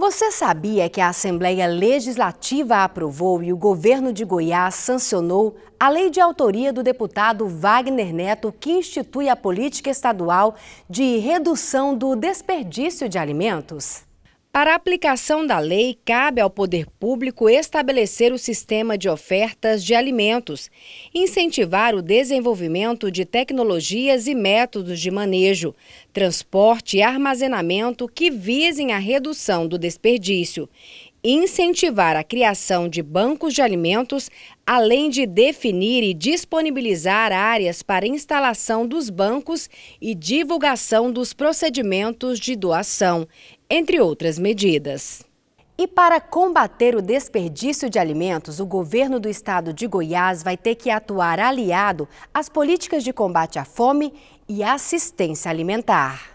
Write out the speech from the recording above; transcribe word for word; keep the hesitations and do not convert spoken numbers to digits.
Você sabia que a Assembleia Legislativa aprovou e o governo de Goiás sancionou a lei de autoria do deputado Wagner Neto, que institui a política estadual de redução do desperdício de alimentos? Para a aplicação da lei, cabe ao poder público estabelecer o sistema de ofertas de alimentos, incentivar o desenvolvimento de tecnologias e métodos de manejo, transporte e armazenamento que visem a redução do desperdício, incentivar a criação de bancos de alimentos, além de definir e disponibilizar áreas para instalação dos bancos e divulgação dos procedimentos de doação, entre outras medidas. E para combater o desperdício de alimentos, o governo do estado de Goiás vai ter que atuar aliado às políticas de combate à fome e assistência alimentar.